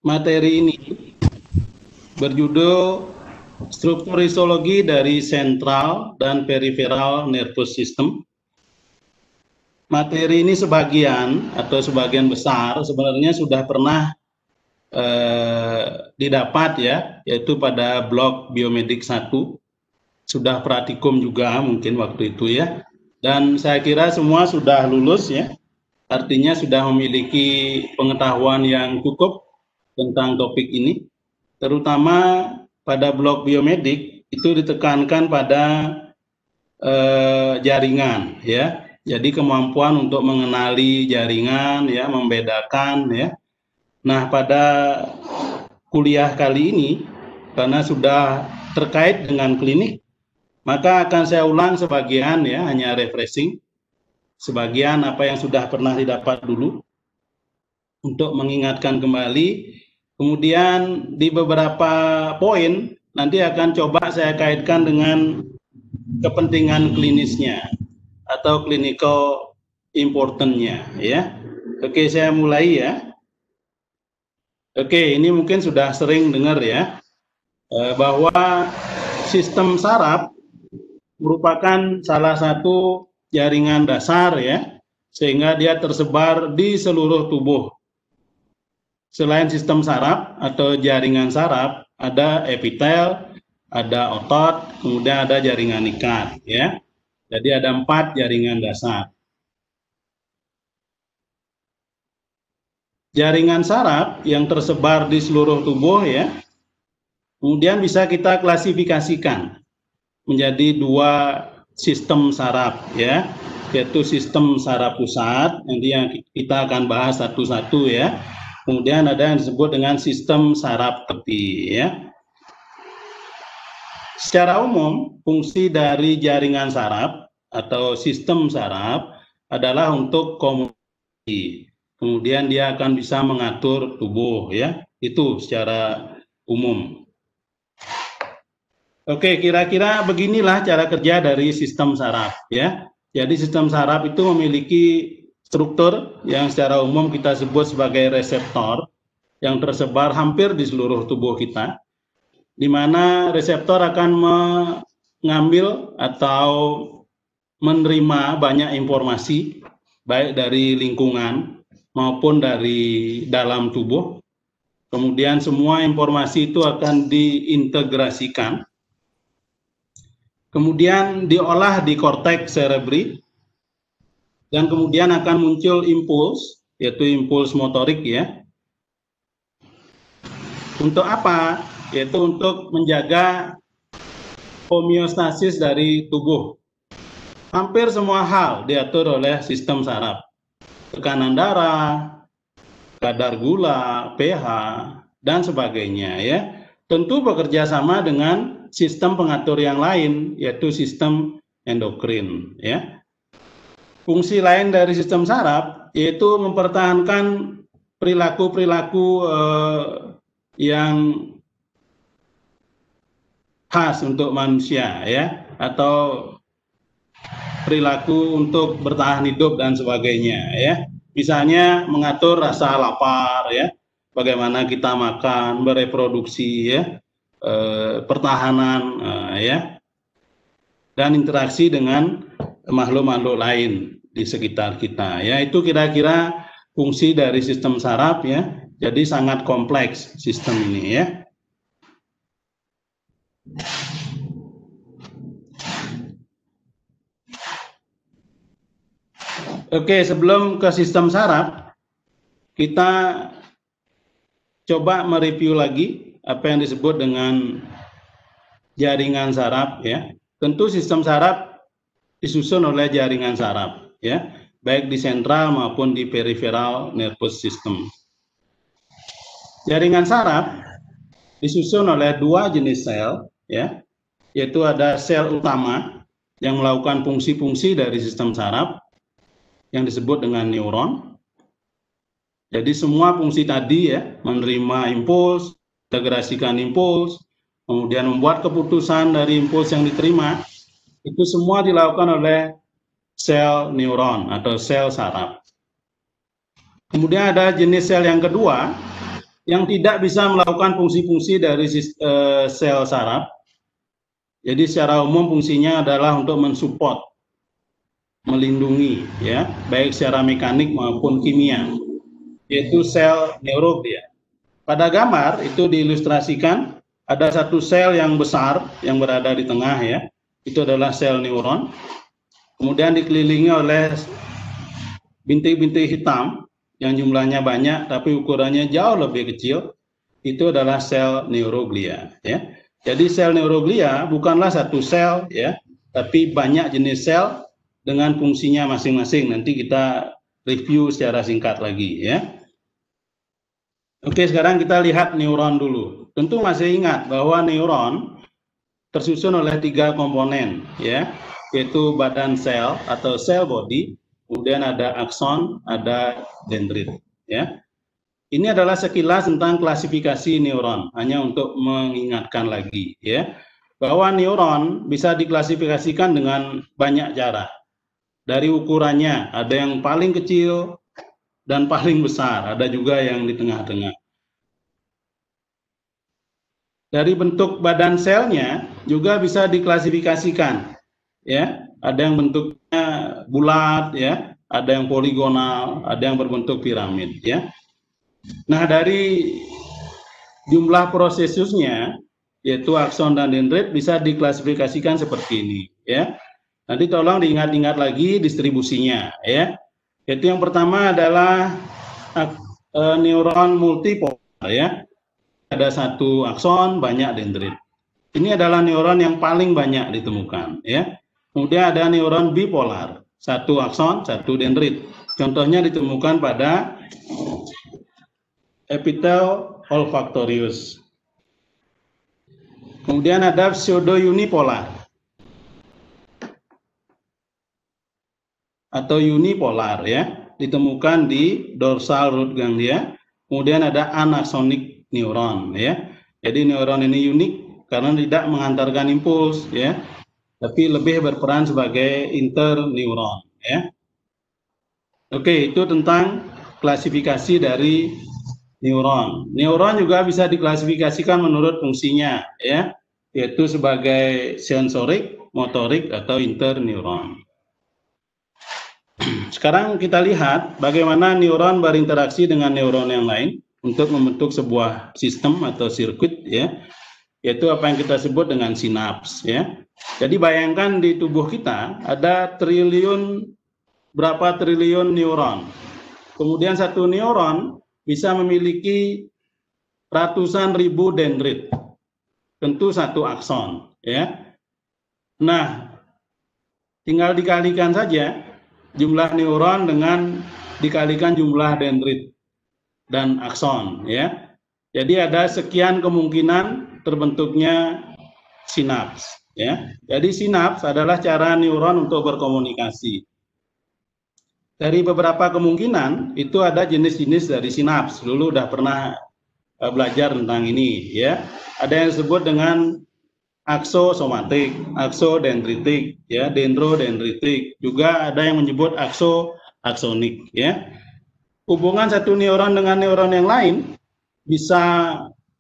materi ini berjudul Struktur Histologi dari Sentral dan Peripheral Nervous System. Materi ini sebagian atau sebagian besar sebenarnya sudah pernah didapat ya, yaitu pada blog Biomedik 1. Sudah praktikum juga mungkin waktu itu ya. Dan saya kira semua sudah lulus ya. Artinya sudah memiliki pengetahuan yang cukup tentang topik ini. Terutama pada blok biomedik itu ditekankan pada jaringan ya. Jadi kemampuan untuk mengenali jaringan ya, membedakan ya. Nah, pada kuliah kali ini karena sudah terkait dengan klinik, maka akan saya ulang sebagian ya, hanya refreshing. Sebagian apa yang sudah pernah didapat dulu untuk mengingatkan kembali. Kemudian di beberapa poin nanti akan coba saya kaitkan dengan kepentingan klinisnya atau clinical importance-nya ya. Oke, saya mulai ya. Oke, ini mungkin sudah sering dengar ya bahwa sistem saraf merupakan salah satu jaringan dasar ya, sehingga dia tersebar di seluruh tubuh. Selain sistem saraf atau jaringan saraf, ada epitel, ada otot, kemudian ada jaringan ikat ya. Jadi ada 4 jaringan dasar. Jaringan saraf yang tersebar di seluruh tubuh ya, kemudian bisa kita klasifikasikan menjadi 2 sistem saraf ya, yaitu sistem saraf pusat, nanti yang kita akan bahas satu-satu ya. Kemudian ada yang disebut dengan sistem saraf tepi ya. Secara umum, fungsi dari jaringan saraf atau sistem saraf adalah untuk komunikasi. Kemudian dia akan bisa mengatur tubuh ya. Itu secara umum. Oke, kira-kira beginilah cara kerja dari sistem saraf ya. Jadi sistem saraf itu memiliki struktur yang secara umum kita sebut sebagai reseptor yang tersebar hampir di seluruh tubuh kita, di mana reseptor akan mengambil atau menerima banyak informasi baik dari lingkungan maupun dari dalam tubuh. Kemudian semua informasi itu akan diintegrasikan, kemudian diolah di korteks cerebri, dan kemudian akan muncul impuls, yaitu impuls motorik ya. Untuk apa? Yaitu untuk menjaga homeostasis dari tubuh. Hampir semua hal diatur oleh sistem saraf. Tekanan darah, kadar gula, pH, dan sebagainya ya. Tentu bekerja sama dengan sistem pengatur yang lain, yaitu sistem endokrin ya. Fungsi lain dari sistem saraf yaitu mempertahankan perilaku-perilaku yang khas untuk manusia ya, atau perilaku untuk bertahan hidup dan sebagainya ya. Misalnya mengatur rasa lapar ya, bagaimana kita makan, bereproduksi ya, pertahanan ya, dan interaksi dengan makhluk-makhluk lain di sekitar kita ya. Itu kira-kira fungsi dari sistem saraf ya. Jadi sangat kompleks sistem ini ya. Oke, sebelum ke sistem saraf, kita coba mereview lagi apa yang disebut dengan jaringan saraf ya. Tentu sistem saraf disusun oleh jaringan saraf ya, baik di sentral maupun di peripheral nervous system. Jaringan saraf disusun oleh 2 jenis sel ya, yaitu ada sel utama yang melakukan fungsi-fungsi dari sistem saraf yang disebut dengan neuron. Jadi semua fungsi tadi ya, menerima impuls, integrasikan impuls, kemudian membuat keputusan dari impuls yang diterima, itu semua dilakukan oleh sel neuron atau sel saraf. Kemudian ada jenis sel yang kedua, yang tidak bisa melakukan fungsi-fungsi dari sel saraf. Jadi secara umum fungsinya adalah untuk mensupport, melindungi, ya, baik secara mekanik maupun kimia, yaitu sel neuroglia. Pada gambar itu diilustrasikan ada satu sel yang besar yang berada di tengah, ya, itu adalah sel neuron. Kemudian dikelilingi oleh bintik-bintik hitam yang jumlahnya banyak tapi ukurannya jauh lebih kecil, itu adalah sel neuroglia, ya. Jadi sel neuroglia bukanlah satu sel, ya, tapi banyak jenis sel dengan fungsinya masing-masing. Nanti kita review secara singkat lagi, ya. Oke, sekarang kita lihat neuron dulu. Tentu masih ingat bahwa neuron tersusun oleh 3 komponen, ya, yaitu badan sel atau sel body, kemudian ada akson, ada dendrit, ya. Ini adalah sekilas tentang klasifikasi neuron, hanya untuk mengingatkan lagi, ya, bahwa neuron bisa diklasifikasikan dengan banyak cara. Dari ukurannya, ada yang paling kecil dan paling besar, ada juga yang di tengah-tengah. Dari bentuk badan selnya juga bisa diklasifikasikan, ya. Ada yang bentuknya bulat, ya, ada yang poligonal, ada yang berbentuk piramid, ya. Nah, dari jumlah prosesusnya, yaitu akson dan dendrit, bisa diklasifikasikan seperti ini, ya. Nanti tolong diingat-ingat lagi distribusinya, ya. Yaitu yang pertama adalah neuron multipolar, ya. Ada satu akson, banyak dendrit. Ini adalah neuron yang paling banyak ditemukan, ya. Kemudian ada neuron bipolar, satu akson, satu dendrit. Contohnya ditemukan pada epitel olfactorius. Kemudian ada pseudo-unipolar atau unipolar, ya, ditemukan di dorsal root ganglia. Kemudian ada anaksonic neuron, ya. Jadi neuron ini unik karena tidak mengantarkan impuls, ya, tapi lebih berperan sebagai interneuron, ya. Oke, itu tentang klasifikasi dari neuron. Neuron juga bisa diklasifikasikan menurut fungsinya, ya, yaitu sebagai sensorik, motorik, atau interneuron. Sekarang kita lihat bagaimana neuron berinteraksi dengan neuron yang lain untuk membentuk sebuah sistem atau sirkuit, ya, yaitu apa yang kita sebut dengan sinaps, ya. Jadi bayangkan di tubuh kita ada berapa triliun neuron. Kemudian satu neuron bisa memiliki ratusan ribu dendrit, tentu satu akson, ya. Nah, tinggal dikalikan saja jumlah neuron dengan dikalikan jumlah dendrit dan akson, ya. Jadi ada sekian kemungkinan terbentuknya sinaps, ya. Jadi sinaps adalah cara neuron untuk berkomunikasi. Dari beberapa kemungkinan itu ada jenis-jenis dari sinaps. Dulu udah pernah belajar tentang ini, ya. Ada yang disebut dengan aksosomatik, aksodendritik, ya, dendrodendritik. Juga ada yang menyebut aksonik, ya. Hubungan satu neuron dengan neuron yang lain bisa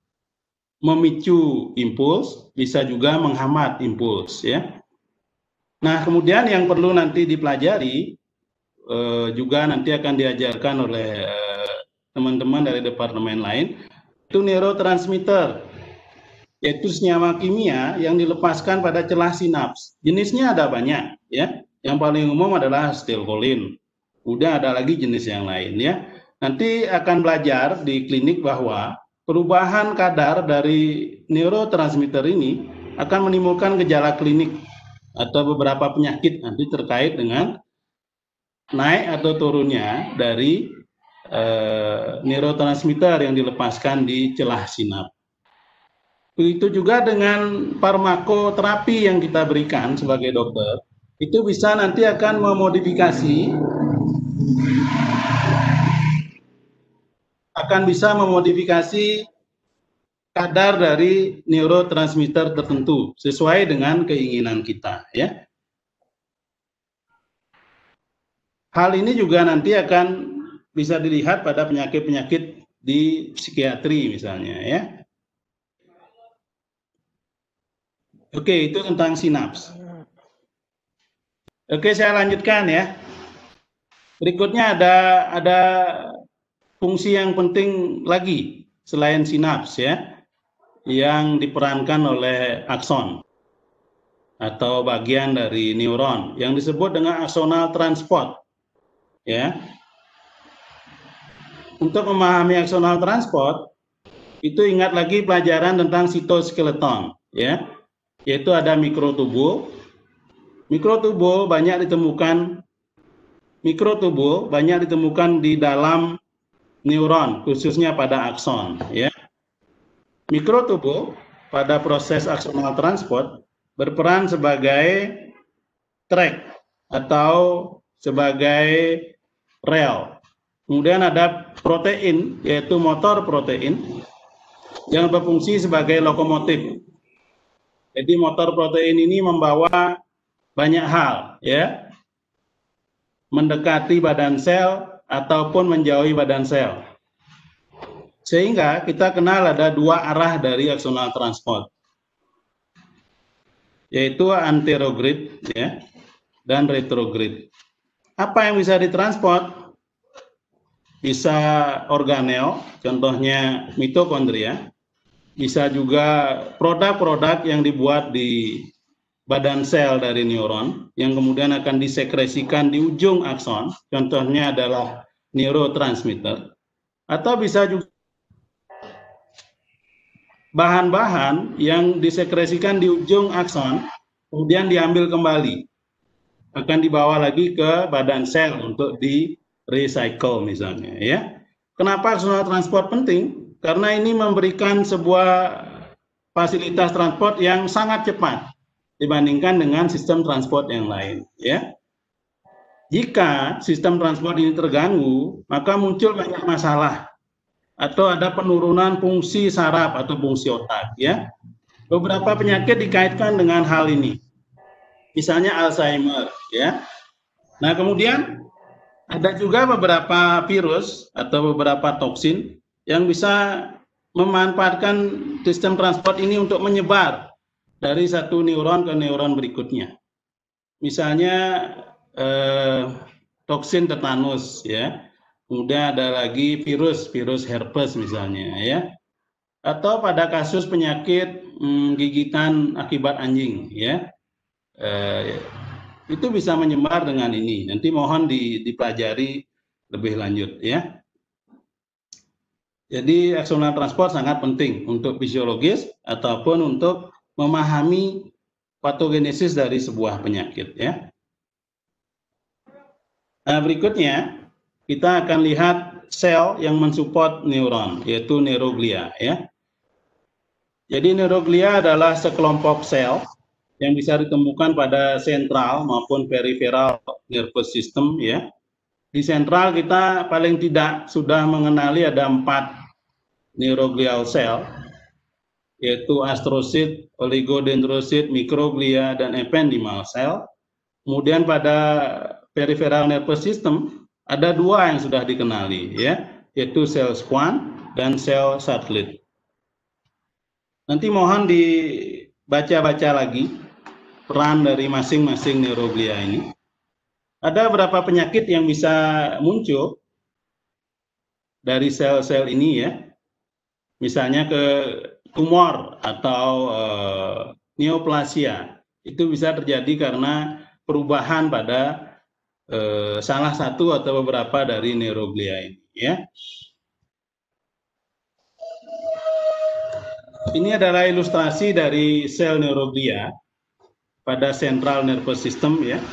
memicu impuls, bisa juga menghambat impuls, ya. Nah, kemudian yang perlu nanti dipelajari juga nanti akan diajarkan oleh teman-teman dari departemen lain, itu neurotransmitter, yaitu senyawa kimia yang dilepaskan pada celah sinaps. Jenisnya ada banyak, ya. Yang paling umum adalah acetylcholine. Udah ada lagi jenis yang lain, ya. Nanti akan belajar di klinik bahwa perubahan kadar dari neurotransmitter ini akan menimbulkan gejala klinik atau beberapa penyakit nanti terkait dengan naik atau turunnya dari neurotransmitter yang dilepaskan di celah sinaps. Begitu juga dengan farmakoterapi yang kita berikan sebagai dokter, itu bisa nanti akan memodifikasi kadar dari neurotransmitter tertentu sesuai dengan keinginan kita, ya. Hal ini juga nanti akan bisa dilihat pada penyakit-penyakit di psikiatri misalnya ya. Oke, itu tentang sinaps. Oke, saya lanjutkan ya. Berikutnya ada fungsi yang penting lagi selain sinaps ya, yang diperankan oleh akson atau bagian dari neuron yang disebut dengan axonal transport ya. Untuk memahami axonal transport itu ingat lagi pelajaran tentang sitoskeleton ya, yaitu ada mikrotubul. Mikrotubul banyak ditemukan di dalam neuron, khususnya pada akson ya. Mikrotubul pada proses axonal transport berperan sebagai track atau sebagai rel. Kemudian ada protein, yaitu motor protein yang berfungsi sebagai lokomotif. Jadi motor protein ini membawa banyak hal ya, mendekati badan sel ataupun menjauhi badan sel. Sehingga kita kenal ada dua arah dari axonal transport, yaitu anterogrid ya, dan retrogrid. Apa yang bisa ditransport? Bisa organel, contohnya mitokondria. Bisa juga produk-produk yang dibuat di badan sel dari neuron, yang kemudian akan disekresikan di ujung akson, contohnya adalah neurotransmitter. Atau bisa juga bahan-bahan yang disekresikan di ujung akson, kemudian diambil kembali, akan dibawa lagi ke badan sel untuk di recycle misalnya ya. Kenapa axonal transport penting? Karena ini memberikan sebuah fasilitas transport yang sangat cepat dibandingkan dengan sistem transport yang lain ya. Jika sistem transport ini terganggu, maka muncul banyak masalah atau ada penurunan fungsi saraf atau fungsi otak ya. Beberapa penyakit dikaitkan dengan hal ini. Misalnya Alzheimer ya. Nah, kemudian ada juga beberapa virus atau beberapa toksin yang bisa memanfaatkan sistem transport ini untuk menyebar dari satu neuron ke neuron berikutnya. Misalnya toksin tetanus ya. Kemudian ada lagi virus herpes misalnya ya. Atau pada kasus penyakit gigitan akibat anjing ya. Itu bisa menyebar dengan ini. Nanti mohon dipelajari lebih lanjut ya. Jadi axonal transport sangat penting untuk fisiologis ataupun untuk memahami patogenesis dari sebuah penyakit ya. Nah, berikutnya kita akan lihat sel yang mensupport neuron, yaitu neuroglia ya. Jadi neuroglia adalah sekelompok sel yang bisa ditemukan pada sentral maupun peripheral nervous system ya. Di sentral kita paling tidak sudah mengenali ada 4 neuroglial cell, yaitu astrosit, oligodendrosit, mikroglia, dan ependymal cell. Kemudian pada peripheral nervous system ada 2 yang sudah dikenali ya, yaitu sel Schwann dan sel satelit. Nanti mohon dibaca-baca lagi peran dari masing-masing neuroglia ini. Ada beberapa penyakit yang bisa muncul dari sel-sel ini ya. Misalnya ke tumor atau neoplasia. Itu bisa terjadi karena perubahan pada salah satu atau beberapa dari neuroglia ini ya. Ini adalah ilustrasi dari sel neuroglia pada central nervous system ya.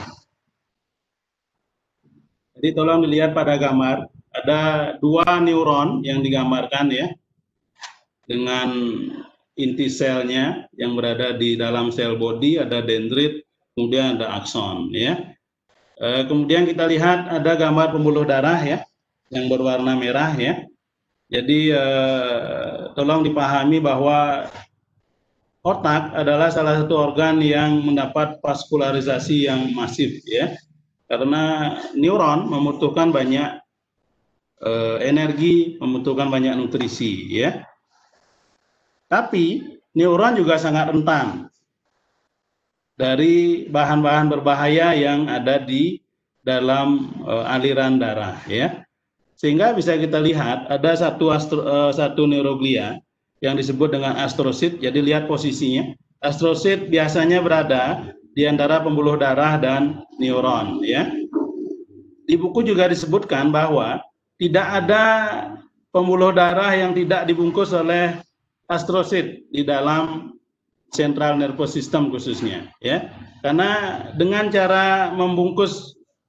Jadi tolong dilihat pada gambar, ada 2 neuron yang digambarkan ya, dengan inti selnya yang berada di dalam sel body, ada dendrit, kemudian ada akson ya. Kemudian kita lihat ada gambar pembuluh darah ya, yang berwarna merah ya. Jadi tolong dipahami bahwa otak adalah salah satu organ yang mendapat vaskularisasi yang masif ya, karena neuron membutuhkan banyak energi, membutuhkan banyak nutrisi, ya. Tapi neuron juga sangat rentan dari bahan-bahan berbahaya yang ada di dalam aliran darah, ya. Sehingga bisa kita lihat ada satu neuroglia yang disebut dengan astrosit. Jadi lihat posisinya. Astrosit biasanya berada di antara pembuluh darah dan neuron, ya. Di buku juga disebutkan bahwa tidak ada pembuluh darah yang tidak dibungkus oleh astrosit di dalam central nervous system khususnya, ya. Karena dengan cara membungkus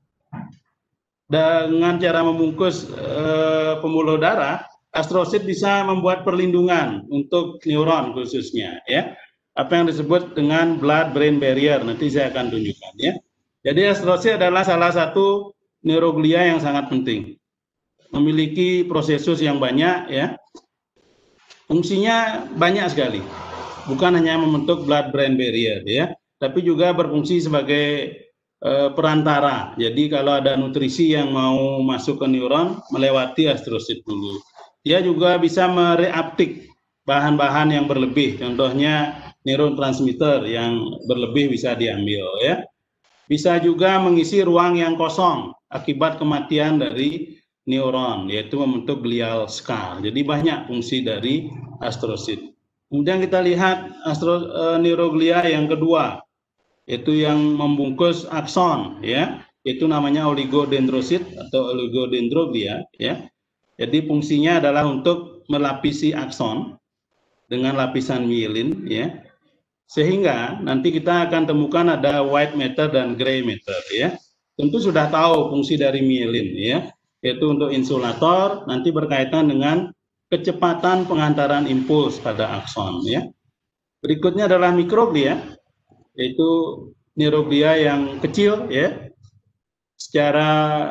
pembuluh darah, astrosit bisa membuat perlindungan untuk neuron khususnya, ya. Apa yang disebut dengan blood-brain barrier, nanti saya akan tunjukkan, ya. Jadi astrosit adalah salah satu neuroglia yang sangat penting, memiliki prosesus yang banyak, ya. Fungsinya banyak sekali, bukan hanya membentuk blood-brain barrier, ya, tapi juga berfungsi sebagai perantara. Jadi kalau ada nutrisi yang mau masuk ke neuron melewati astrosit dulu. Dia juga bisa mereuptake bahan-bahan yang berlebih, contohnya neurotransmitter yang berlebih bisa diambil, ya. Bisa juga mengisi ruang yang kosong akibat kematian dari neuron, yaitu membentuk glial scar. Jadi banyak fungsi dari astrosit. Kemudian kita lihat neuroglia yang kedua, yaitu yang membungkus akson, ya, itu namanya oligodendrosit atau oligodendroglia, ya. Jadi fungsinya adalah untuk melapisi akson dengan lapisan mielin, ya, sehingga nanti kita akan temukan ada white matter dan gray matter, ya. Tentu sudah tahu fungsi dari mielin, ya, yaitu untuk insulator, nanti berkaitan dengan kecepatan pengantaran impuls pada akson, ya. Berikutnya adalah mikroglia, yaitu neuroglia yang kecil, ya. Secara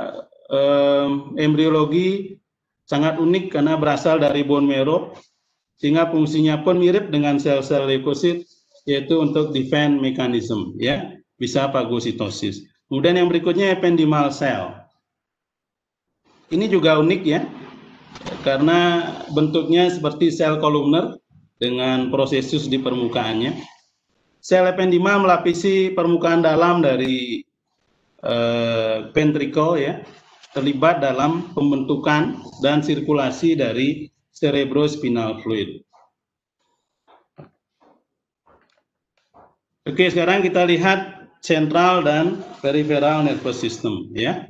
embriologi sangat unik karena berasal dari bone marrow, sehingga fungsinya pun mirip dengan sel-sel leukosit, yaitu untuk defense mechanism, ya, bisa fagositosis. Kemudian yang berikutnya ependymal cell. Ini juga unik, ya, karena bentuknya seperti sel kolumner dengan prosesus di permukaannya. Sel ependymal melapisi permukaan dalam dari ventricle, ya, terlibat dalam pembentukan dan sirkulasi dari cerebrospinal fluid. Oke, sekarang kita lihat central dan peripheral nervous system, ya.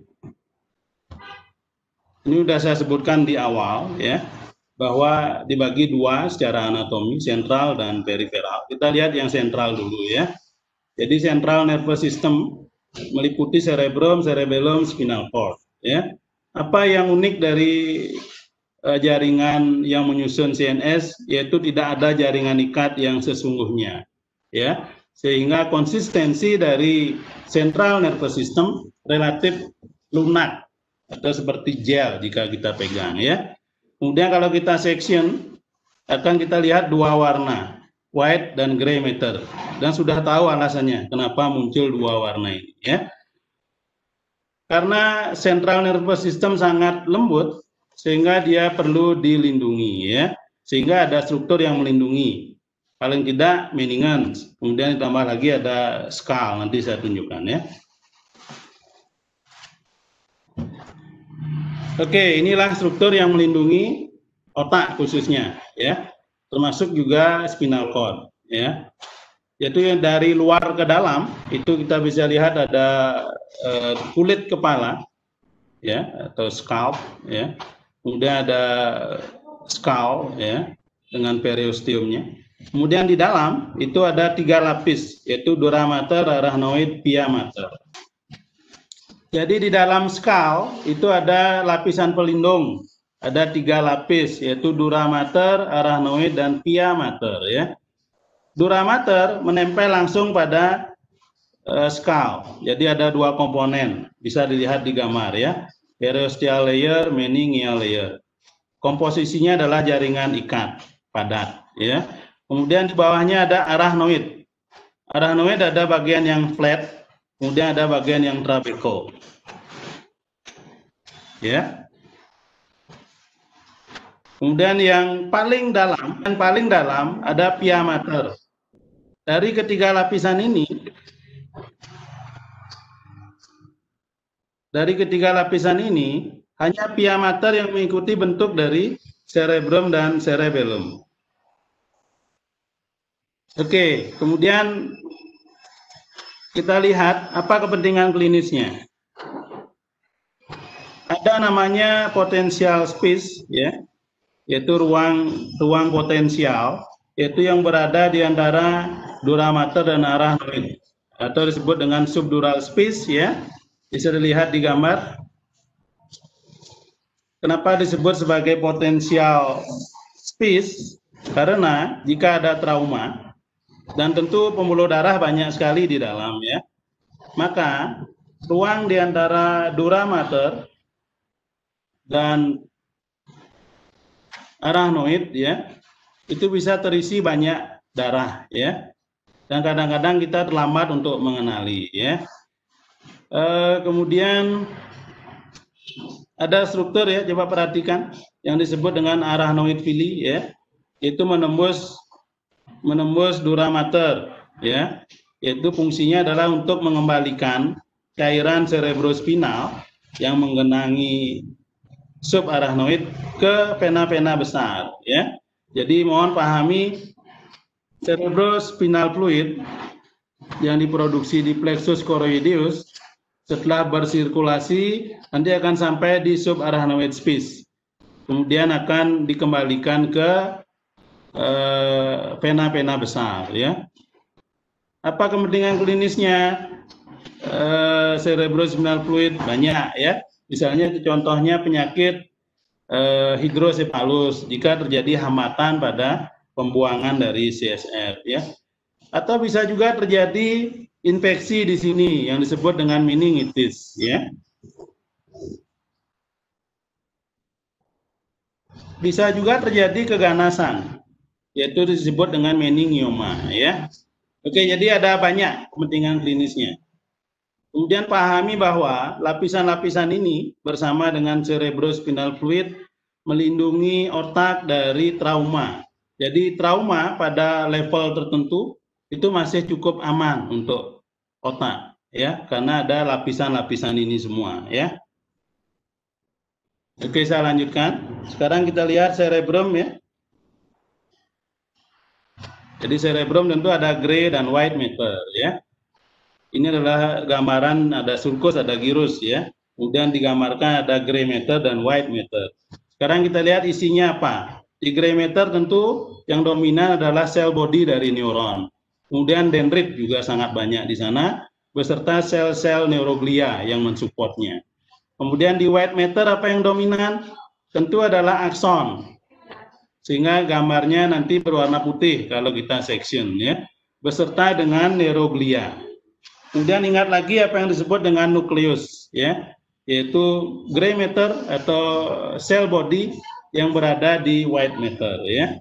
Ini sudah saya sebutkan di awal, ya, bahwa dibagi dua secara anatomi, sentral dan periferal. Kita lihat yang sentral dulu, ya. Jadi central nervous system meliputi cerebrum, cerebellum, spinal cord, ya. Apa yang unik dari jaringan yang menyusun CNS, yaitu tidak ada jaringan ikat yang sesungguhnya, ya. Sehingga konsistensi dari central nervous system relatif lunak atau seperti gel jika kita pegang, ya. Kemudian kalau kita section, akan kita lihat dua warna, white dan gray matter. Dan sudah tahu alasannya, kenapa muncul dua warna ini, ya. Karena central nervous system sangat lembut, sehingga dia perlu dilindungi, ya. Sehingga ada struktur yang melindungi. Paling tidak meningan, kemudian ditambah lagi ada skull, nanti saya tunjukkan, ya. Oke, inilah struktur yang melindungi otak khususnya, ya, termasuk juga spinal cord, ya. Yaitu yang dari luar ke dalam itu kita bisa lihat ada kulit kepala, ya, atau scalp, ya. Kemudian ada skull, ya, dengan periosteumnya. Kemudian di dalam itu ada 3 lapis, yaitu dura mater, arachnoid, pia mater. Jadi di dalam skull itu ada lapisan pelindung, ada 3 lapis, yaitu dura mater, arachnoid, dan pia mater, ya. Dura mater menempel langsung pada skull. Jadi ada 2 komponen, bisa dilihat di gambar, ya. Periosteal layer, meningeal layer. Komposisinya adalah jaringan ikat padat, ya. Kemudian di bawahnya ada arachnoid. Arachnoid ada bagian yang flat, kemudian ada bagian yang trabekel, ya. Kemudian yang paling dalam ada pia mater. Dari ketiga lapisan ini, hanya pia mater yang mengikuti bentuk dari cerebrum dan cerebellum. Oke, kemudian kita lihat apa kepentingan klinisnya. Ada namanya potential space, ya, yaitu ruang potensial, yaitu yang berada di antara dura mater dan arachnoid, atau disebut dengan subdural space, ya. Bisa dilihat di gambar. Kenapa disebut sebagai potential space? Karena jika ada trauma, dan tentu pembuluh darah banyak sekali di dalam, ya, maka ruang di antara dura mater dan arachnoid, ya, itu bisa terisi banyak darah, ya, dan kadang-kadang kita terlambat untuk mengenali, ya. Kemudian ada struktur, ya, coba perhatikan yang disebut dengan arachnoid villi, ya, itu menembus dura mater, ya, yaitu fungsinya adalah untuk mengembalikan cairan cerebrospinal yang menggenangi subarachnoid ke vena-vena besar, ya. Jadi mohon pahami, cerebrospinal fluid yang diproduksi di plexus choroideus setelah bersirkulasi nanti akan sampai di subarachnoid space, kemudian akan dikembalikan ke vena-vena besar, ya. Apa kepentingan klinisnya cerebrospinal fluid? Banyak, ya. Misalnya contohnya penyakit hidrosepalus jika terjadi hambatan pada pembuangan dari CSF, ya. Atau bisa juga terjadi infeksi di sini yang disebut dengan meningitis, ya. Bisa juga terjadi keganasan, yaitu disebut dengan meningioma, ya. Oke, jadi ada banyak kepentingan klinisnya. Kemudian pahami bahwa lapisan-lapisan ini bersama dengan cerebrospinal fluid melindungi otak dari trauma. Jadi trauma pada level tertentu itu masih cukup aman untuk otak, ya, karena ada lapisan-lapisan ini semua, ya. Oke, saya lanjutkan. Sekarang kita lihat cerebrum, ya. Jadi cerebrum tentu ada gray dan white matter, ya. Ini adalah gambaran, ada sulcus, ada gyrus, ya. Kemudian digambarkan ada gray matter dan white matter. Sekarang kita lihat isinya apa. Di gray matter tentu yang dominan adalah sel body dari neuron. Kemudian dendrit juga sangat banyak di sana, beserta sel-sel neuroglia yang mensupportnya. Kemudian di white matter apa yang dominan? Tentu adalah akson. Sehingga gambarnya nanti berwarna putih kalau kita section, ya, beserta dengan neuroglia. Kemudian ingat lagi apa yang disebut dengan nukleus, ya, yaitu gray matter atau cell body yang berada di white matter, ya.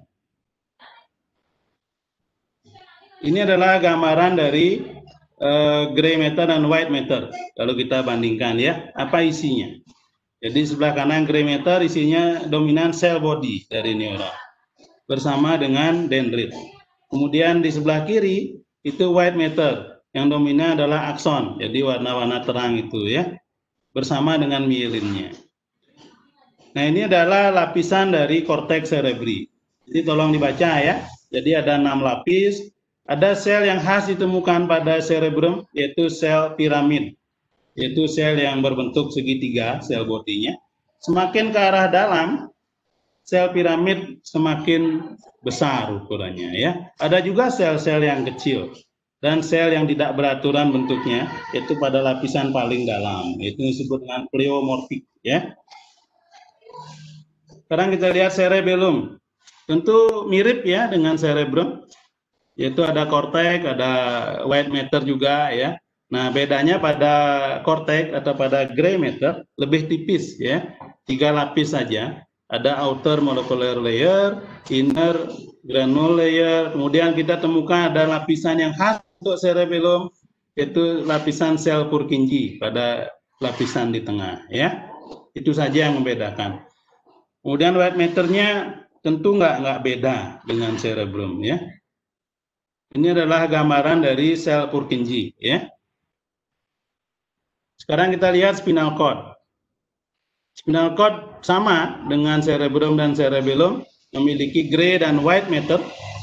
Ini adalah gambaran dari gray matter dan white matter kalau kita bandingkan, ya, apa isinya. Jadi sebelah kanan gray matter isinya dominan cell body dari neuron bersama dengan dendrit. Kemudian di sebelah kiri itu white matter yang dominan adalah akson, jadi warna-warna terang itu, ya, bersama dengan mielinnya. Nah, ini adalah lapisan dari korteks cerebri. Jadi tolong dibaca, ya. Jadi ada 6 lapis. Ada sel yang khas ditemukan pada cerebrum, yaitu sel piramid, yaitu sel yang berbentuk segitiga, sel bodinya. Semakin ke arah dalam, sel piramid semakin besar ukurannya, ya. Ada juga sel-sel yang kecil dan sel yang tidak beraturan bentuknya, yaitu pada lapisan paling dalam, itu disebut dengan pleomorfik, ya. Sekarang kita lihat cerebellum. Tentu mirip, ya, dengan cerebrum, yaitu ada korteks, ada white matter juga, ya. Nah, bedanya pada korteks atau pada gray matter lebih tipis, ya, 3 lapis saja. Ada outer molecular layer, inner granule layer, kemudian kita temukan ada lapisan yang khas untuk cerebellum, yaitu lapisan sel Purkinje pada lapisan di tengah, ya. Itu saja yang membedakan. Kemudian white matter-nya tentu nggak beda dengan cerebrum ya. Ini adalah gambaran dari sel Purkinje ya. Sekarang kita lihat spinal cord. Spinal cord sama dengan cerebrum dan cerebellum, memiliki gray dan white matter.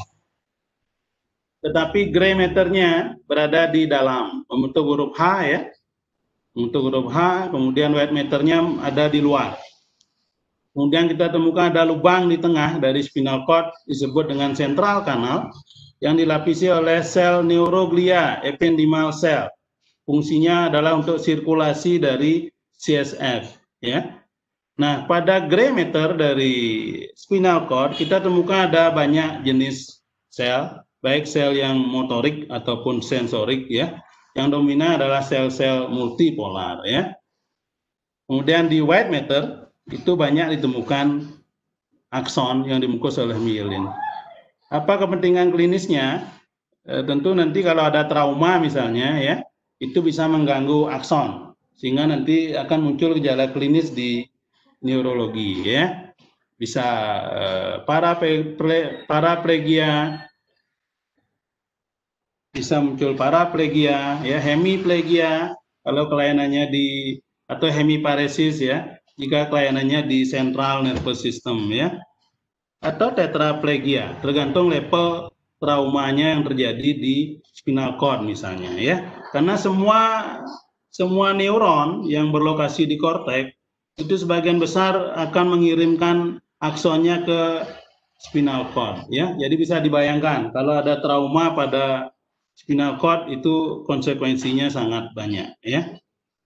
Tetapi gray matter-nya berada di dalam, membentuk huruf H ya. Membentuk huruf H, kemudian white matter-nya ada di luar. Kemudian kita temukan ada lubang di tengah dari spinal cord disebut dengan central canal yang dilapisi oleh sel neuroglia, ependymal cell. Fungsinya adalah untuk sirkulasi dari CSF ya. Nah, pada gray matter dari spinal cord kita temukan ada banyak jenis sel, baik sel yang motorik ataupun sensorik ya. Yang dominan adalah sel-sel multipolar ya. Kemudian di white matter itu banyak ditemukan akson yang dibungkus oleh myelin. Apa kepentingan klinisnya? Tentu nanti kalau ada trauma misalnya ya, itu bisa mengganggu akson sehingga nanti akan muncul gejala klinis di neurologi ya. Bisa paraplegia, bisa muncul paraplegia ya, hemiplegia kalau kelainannya di, atau hemiparesis ya, jika kelainannya di central nervous system ya, atau tetraplegia tergantung level traumanya yang terjadi di spinal cord misalnya ya. Karena semua neuron yang berlokasi di korteks itu sebagian besar akan mengirimkan aksonnya ke spinal cord ya. Jadi bisa dibayangkan kalau ada trauma pada spinal cord itu konsekuensinya sangat banyak ya.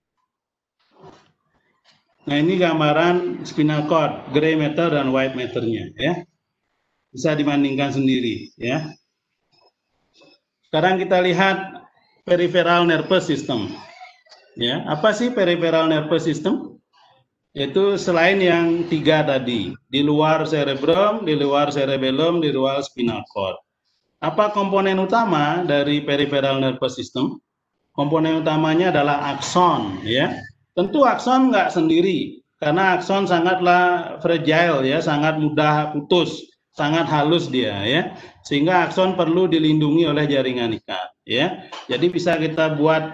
Nah, ini gambaran spinal cord, gray matter dan white matter-nya ya. Bisa dibandingkan sendiri ya. Sekarang kita lihat peripheral nervous system. Ya, apa sih peripheral nervous system? Yaitu selain yang 3 tadi, di luar cerebrum, di luar cerebellum, di luar spinal cord. Apa komponen utama dari peripheral nervous system? Komponen utamanya adalah akson ya. Tentu akson nggak sendiri, karena akson sangatlah fragile ya, sangat mudah putus, sangat halus dia ya, sehingga akson perlu dilindungi oleh jaringan ikat ya. Jadi bisa kita buat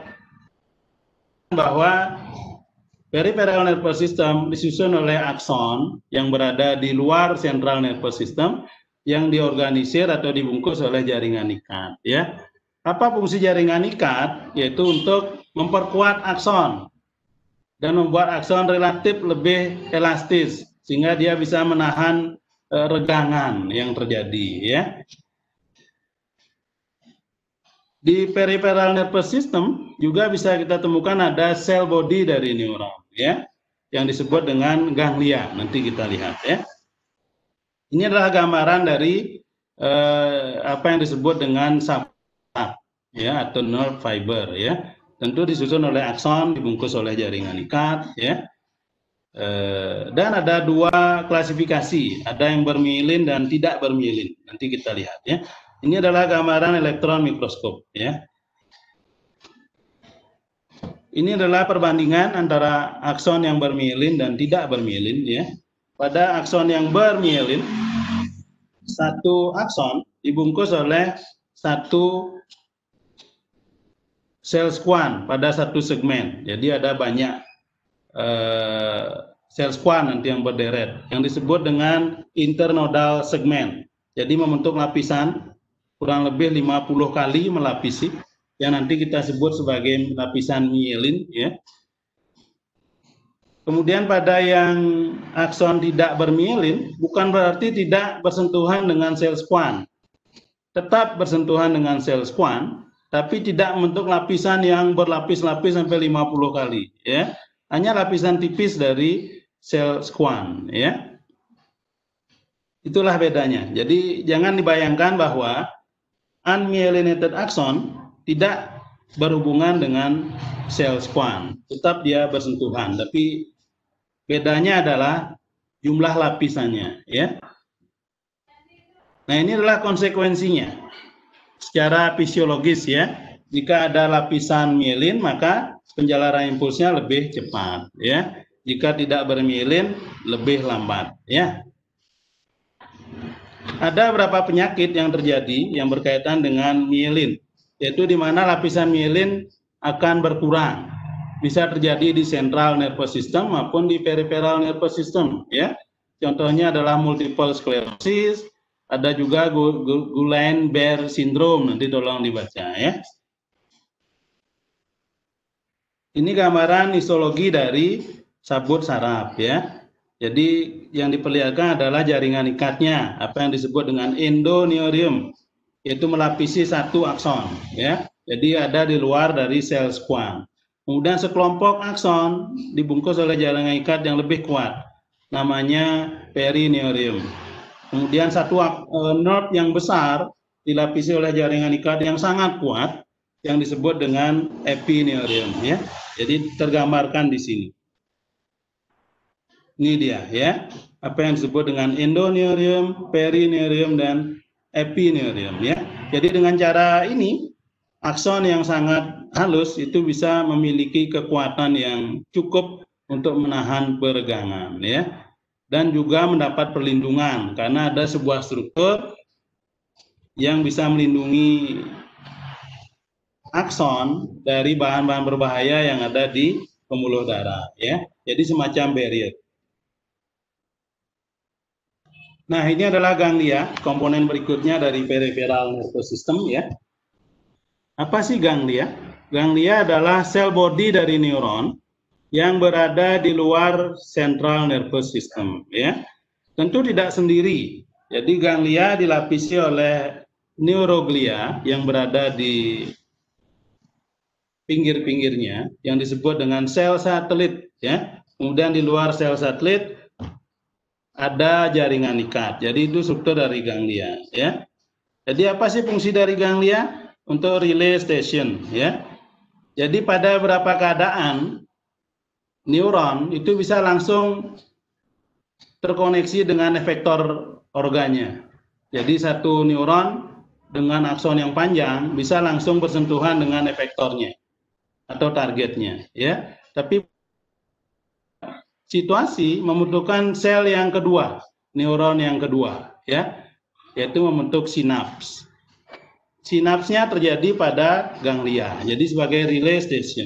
bahwa peripheral nervous system disusun oleh akson yang berada di luar central nervous system yang diorganisir atau dibungkus oleh jaringan ikat ya. Apa fungsi jaringan ikat? Yaitu untuk memperkuat akson dan membuat akson relatif lebih elastis sehingga dia bisa menahan regangan yang terjadi ya. Di peripheral nervous system juga bisa kita temukan ada sel body dari neuron ya, yang disebut dengan ganglia. Nanti kita lihat ya. Ini adalah gambaran dari apa yang disebut dengan substrat ya, atau nerve fiber ya. Tentu disusun oleh akson, dibungkus oleh jaringan ikat ya. Dan ada 2 klasifikasi, ada yang bermielin dan tidak bermielin. Nanti kita lihat ya. Ini adalah gambaran elektron mikroskop ya. Ini adalah perbandingan antara akson yang bermielin dan tidak bermielin ya. Pada akson yang bermielin, satu akson dibungkus oleh satu sel squam pada satu segmen. Jadi ada banyak sel squam nanti yang berderet, yang disebut dengan internodal segmen. Jadi membentuk lapisan kurang lebih 50 kali melapisi, yang nanti kita sebut sebagai lapisan myelin ya. Kemudian pada yang akson tidak bermielin, bukan berarti tidak bersentuhan dengan sel squam. Tetap bersentuhan dengan sel squam, tapi tidak membentuk lapisan yang berlapis-lapis sampai 50 kali ya. Hanya lapisan tipis dari sel squam ya. Itulah bedanya. Jadi jangan dibayangkan bahwa unmyelinated axon tidak berhubungan dengan sel squam. Tetap dia bersentuhan, tapi bedanya adalah jumlah lapisannya ya. Nah, ini adalah konsekuensinya secara fisiologis ya. Jika ada lapisan myelin, maka penjalaran impulsnya lebih cepat ya. Jika tidak bermielin, lebih lambat. Ya. Ada beberapa penyakit yang terjadi yang berkaitan dengan mielin, yaitu di mana lapisan mielin akan berkurang. Bisa terjadi di central nervous system maupun di peripheral nervous system. Ya. Contohnya adalah multiple sclerosis, ada juga Guillain-Barré syndrome, nanti tolong dibaca ya. Ini gambaran histologi dari sabut saraf ya. Jadi yang diperlihatkan adalah jaringan ikatnya, apa yang disebut dengan endoneurium, yaitu melapisi satu akson ya. Jadi ada di luar dari sel squam. Kemudian sekelompok akson dibungkus oleh jaringan ikat yang lebih kuat, namanya perineurium. Kemudian satu nerve yang besar dilapisi oleh jaringan ikat yang sangat kuat yang disebut dengan epineurium ya. Jadi tergambarkan di sini. Ini dia ya. Apa yang disebut dengan endoneurium, perineurium dan epineurium ya. Jadi dengan cara ini akson yang sangat halus itu bisa memiliki kekuatan yang cukup untuk menahan peregangan ya. Dan juga mendapat perlindungan karena ada sebuah struktur yang bisa melindungi akson dari bahan-bahan berbahaya yang ada di pembuluh darah ya. Jadi semacam barrier. Nah, ini adalah ganglia, komponen berikutnya dari peripheral nervous system ya. Apa sih ganglia? Ganglia adalah sel body dari neuron yang berada di luar central nervous system ya. Tentu tidak sendiri. Jadi ganglia dilapisi oleh neuroglia yang berada di pinggir-pinggirnya yang disebut dengan sel satelit ya. Kemudian di luar sel satelit ada jaringan ikat. Jadi itu struktur dari ganglia ya. Jadi apa sih fungsi dari ganglia? Untuk relay station ya. Jadi pada beberapa keadaan neuron itu bisa langsung terkoneksi dengan efektor organnya. Jadi satu neuron dengan akson yang panjang bisa langsung bersentuhan dengan efektornya atau targetnya ya. Tapi situasi membutuhkan sel yang kedua, neuron yang kedua ya, yaitu membentuk sinaps. Sinapsnya terjadi pada ganglia. Jadi sebagai relay station.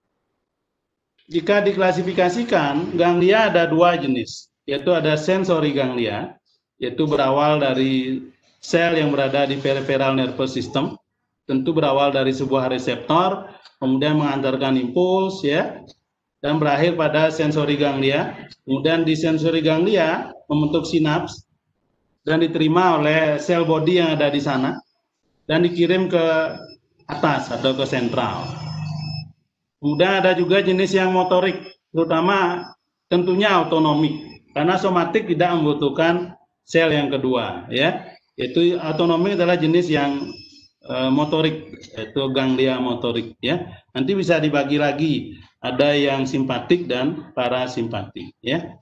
Jika diklasifikasikan, ganglia ada dua jenis, yaitu ada sensory ganglia, yaitu berawal dari sel yang berada di peripheral nervous system, tentu berawal dari sebuah reseptor, kemudian mengantarkan impuls, ya, dan berakhir pada sensory ganglia. Kemudian di sensory ganglia membentuk sinaps dan diterima oleh sel body yang ada di sana dan dikirim ke atas atau ke sentral. Kemudian ada juga jenis yang motorik, terutama tentunya autonomik, karena somatik tidak membutuhkan sel yang kedua, ya. Itu autonomik adalah jenis yang motorik, yaitu ganglia motorik, ya. Nanti bisa dibagi lagi, ada yang simpatik dan parasimpatik, ya.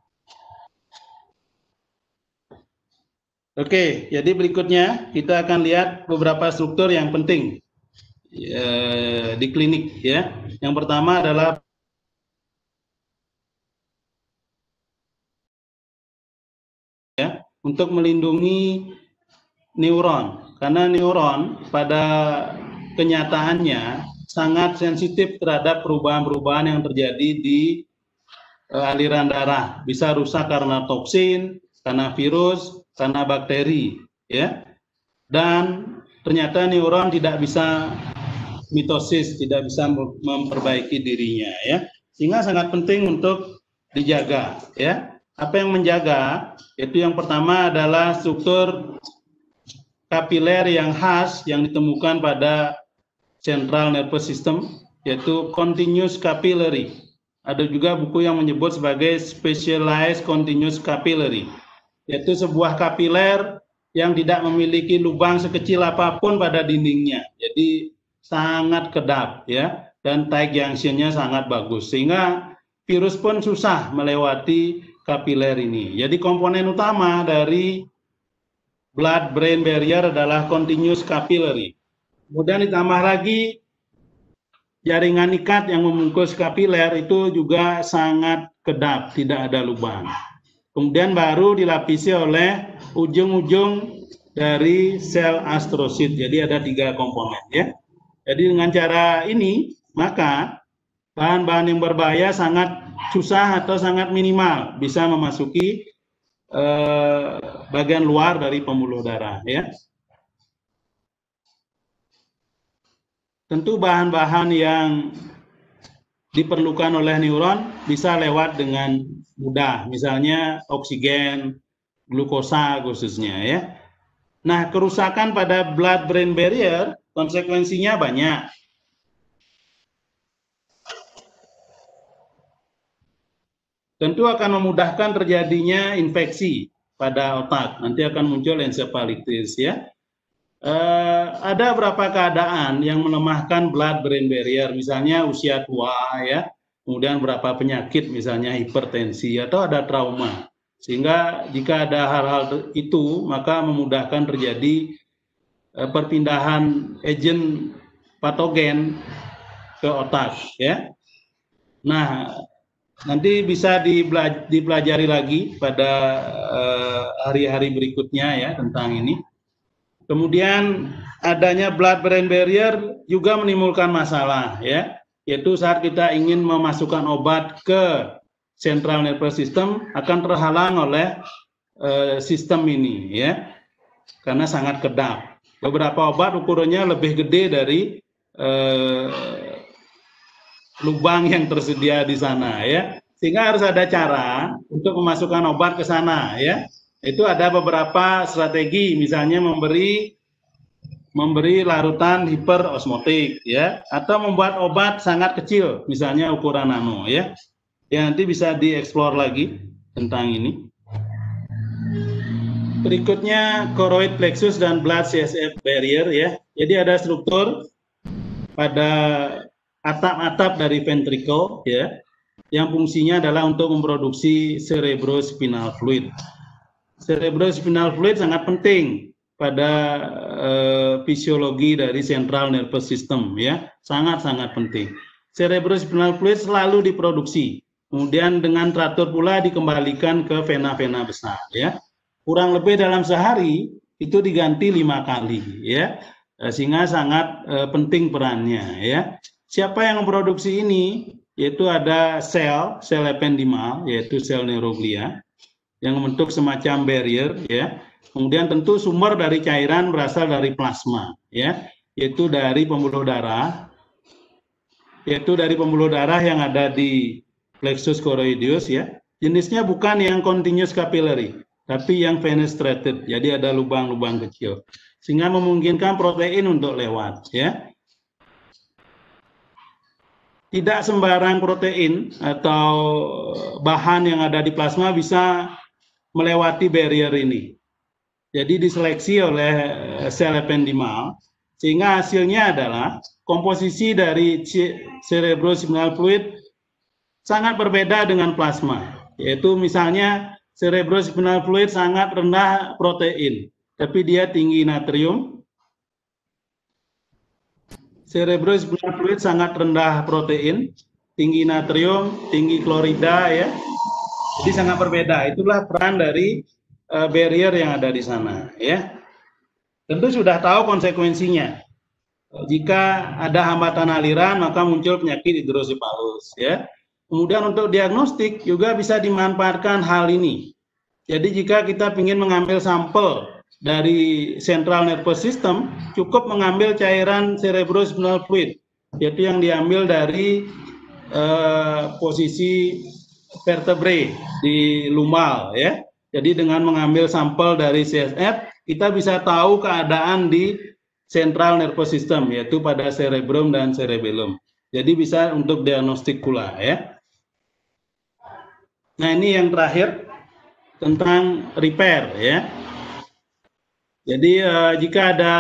Oke, jadi berikutnya kita akan lihat beberapa struktur yang penting di klinik, ya. Yang pertama adalah ya, untuk melindungi neuron, karena neuron pada kenyataannya sangat sensitif terhadap perubahan-perubahan yang terjadi di aliran darah. Bisa rusak karena toksin, karena virus, karena bakteri, ya. Dan ternyata neuron tidak bisa mitosis, tidak bisa memperbaiki dirinya, ya. Sehingga sangat penting untuk dijaga, ya. Apa yang menjaga? Itu yang pertama adalah struktur kapiler yang khas yang ditemukan pada central nervous system, yaitu continuous capillary. Ada juga buku yang menyebut sebagai specialized continuous capillary, yaitu sebuah kapiler yang tidak memiliki lubang sekecil apapun pada dindingnya. Jadi sangat kedap, ya, dan tight junction-nya sangat bagus, sehingga virus pun susah melewati kapiler ini. Jadi komponen utama dari blood-brain barrier adalah continuous capillary. Kemudian ditambah lagi jaringan ikat yang membungkus kapiler itu juga sangat kedap, tidak ada lubang. Kemudian baru dilapisi oleh ujung-ujung dari sel astrosit. Jadi ada 3 komponen ya. Jadi dengan cara ini maka bahan-bahan yang berbahaya sangat susah atau sangat minimal bisa memasuki bagian luar dari pembuluh darah ya. Tentu bahan-bahan yang diperlukan oleh neuron bisa lewat dengan mudah, misalnya oksigen, glukosa khususnya ya. Nah, kerusakan pada blood-brain barrier konsekuensinya banyak. Tentu akan memudahkan terjadinya infeksi pada otak. Nanti akan muncul encephalitis ya. Ada beberapa keadaan yang melemahkan blood-brain barrier, misalnya usia tua ya, kemudian beberapa penyakit misalnya hipertensi atau ada trauma. Sehingga jika ada hal-hal itu maka memudahkan terjadi perpindahan agen patogen ke otak ya. Nah, nanti bisa dipelajari lagi pada hari-hari berikutnya ya tentang ini. Kemudian adanya blood-brain barrier juga menimbulkan masalah ya, yaitu saat kita ingin memasukkan obat ke central nervous system akan terhalang oleh sistem ini ya, karena sangat kedap. Beberapa obat ukurannya lebih gede dari lubang yang tersedia di sana ya, sehingga harus ada cara untuk memasukkan obat ke sana ya. Itu ada beberapa strategi, misalnya memberi larutan hiperosmotik ya, atau membuat obat sangat kecil, misalnya ukuran nano ya. Ya, nanti bisa dieksplor lagi tentang ini. Berikutnya choroid plexus dan blood CSF barrier ya. Jadi ada struktur pada atap-atap dari ventricle ya, yang fungsinya adalah untuk memproduksi cerebrospinal fluid. Cerebrospinal fluid sangat penting pada fisiologi dari central nervous system ya, sangat-sangat penting. Cerebrospinal fluid selalu diproduksi, kemudian dengan teratur pula dikembalikan ke vena-vena besar ya. Kurang lebih dalam sehari itu diganti 5 kali ya, sehingga sangat penting perannya ya. Siapa yang memproduksi ini? Yaitu ada sel ependimal, yaitu sel neuroglia yang membentuk semacam barrier ya. Kemudian tentu sumber dari cairan berasal dari plasma ya, yaitu dari pembuluh darah, yang ada di plexus choroideus ya. Jenisnya bukan yang continuous capillary, tapi yang fenestrated, jadi ada lubang-lubang kecil, sehingga memungkinkan protein untuk lewat ya. Tidak sembarang protein atau bahan yang ada di plasma bisa melewati barrier ini. Jadi diseleksi oleh sel ependimal, sehingga hasilnya adalah komposisi dari cerebrospinal fluid sangat berbeda dengan plasma. Yaitu misalnya cerebrospinal fluid sangat rendah protein, tapi dia tinggi natrium. Cerebrospinal fluid sangat rendah protein, tinggi natrium, tinggi klorida ya. Jadi sangat berbeda. Itulah peran dari barrier yang ada di sana ya. Tentu sudah tahu konsekuensinya. Jika ada hambatan aliran maka muncul penyakit hidrosipalus ya. Kemudian untuk diagnostik juga bisa dimanfaatkan hal ini. Jadi jika kita ingin mengambil sampel dari central nervous system, cukup mengambil cairan cerebrospinal fluid, yaitu yang diambil dari posisi vertebrae di lumbal ya. Jadi dengan mengambil sampel dari CSF, kita bisa tahu keadaan di central nervous system, yaitu pada cerebrum dan cerebellum. Jadi bisa untuk diagnostik pula ya. Nah, ini yang terakhir tentang repair ya. Jadi jika ada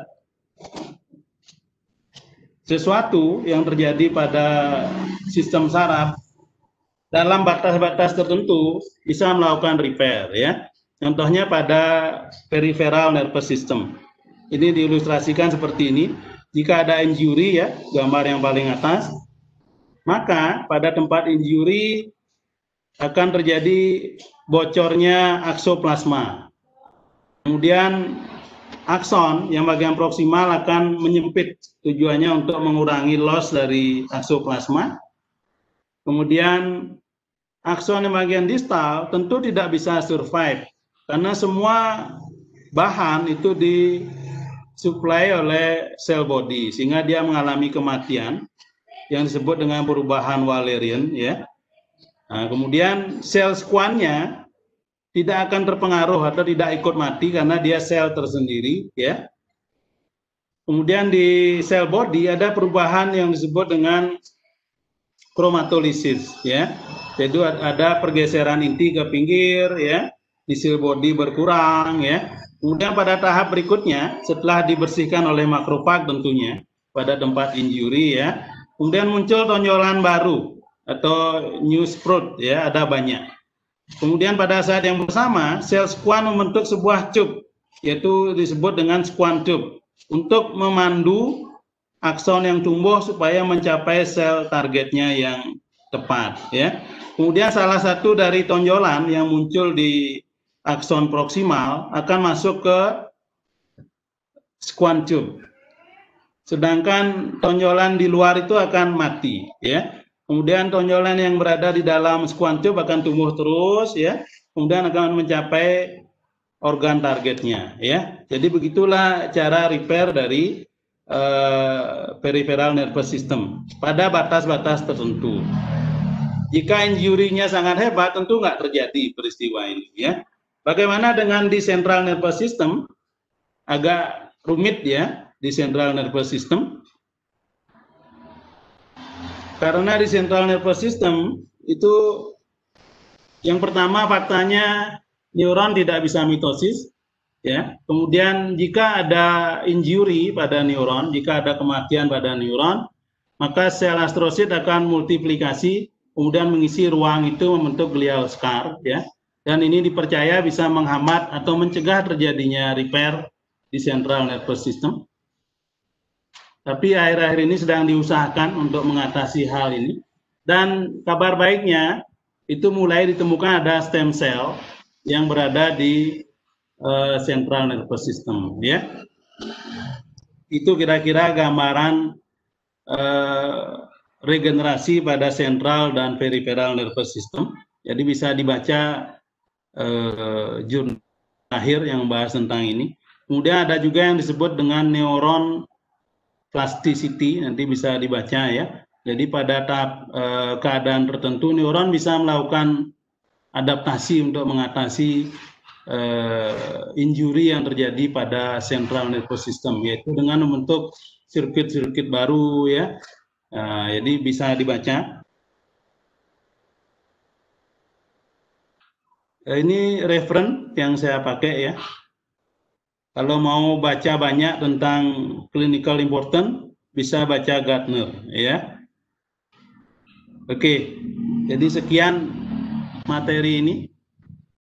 sesuatu yang terjadi pada sistem saraf dalam batas-batas tertentu bisa melakukan repair ya. Contohnya pada peripheral nervous system. Ini diilustrasikan seperti ini. jika ada injury ya, gambar yang paling atas, maka pada tempat injury akan terjadi bocornya aksoplasma. Kemudian akson yang bagian proksimal akan menyempit, tujuannya untuk mengurangi loss dari aksoplasma. Kemudian akson yang bagian distal tentu tidak bisa survive karena semua bahan itu disuplai oleh sel body sehingga dia mengalami kematian yang disebut dengan perubahan Wallerian ya. Nah, kemudian sel squamnya tidak akan terpengaruh atau tidak ikut mati karena dia sel tersendiri ya. Kemudian di sel body ada perubahan yang disebut dengan kromatolisis ya. Jadi ada pergeseran inti ke pinggir ya, di sel body berkurang ya. Kemudian pada tahap berikutnya setelah dibersihkan oleh makrofag tentunya pada tempat injury ya, kemudian muncul tonjolan baru atau new sprout ya, ada banyak. Kemudian pada saat yang bersama sel squam membentuk sebuah tube yaitu disebut dengan squam tube untuk memandu akson yang tumbuh supaya mencapai sel targetnya yang tepat ya. Kemudian salah satu dari tonjolan yang muncul di akson proksimal akan masuk ke squam tube. Sedangkan tonjolan di luar itu akan mati ya. Kemudian tonjolan yang berada di dalam squam tube akan tumbuh terus ya. Kemudian akan mencapai organ targetnya ya. Jadi begitulah cara repair dari peripheral nervous system pada batas-batas tertentu. Jika injury-nya sangat hebat, tentu nggak terjadi peristiwa ini ya. Bagaimana dengan di central nervous system? Agak rumit ya di central nervous system. Karena di central nervous system itu yang pertama faktanya neuron tidak bisa mitosis ya. Kemudian jika ada injury pada neuron, jika ada kematian pada neuron, maka sel astrosit akan multiplikasi kemudian mengisi ruang itu membentuk glial scar ya. Dan ini dipercaya bisa menghambat atau mencegah terjadinya repair di central nervous system. Tapi akhir-akhir ini sedang diusahakan untuk mengatasi hal ini. Dan kabar baiknya itu mulai ditemukan ada stem cell yang berada di central nervous system ya. Itu kira-kira gambaran regenerasi pada central dan peripheral nervous system. Jadi bisa dibaca jurnal akhir yang membahas tentang ini. Kemudian ada juga yang disebut dengan neuron plasticity, nanti bisa dibaca ya. Jadi pada tahap keadaan tertentu neuron bisa melakukan adaptasi untuk mengatasi injury yang terjadi pada central nervous system, yaitu dengan membentuk sirkuit-sirkuit baru ya. Jadi bisa dibaca. Ini referen yang saya pakai ya. Kalau mau baca banyak tentang clinical important, bisa baca Gardner ya. Oke, jadi sekian materi ini.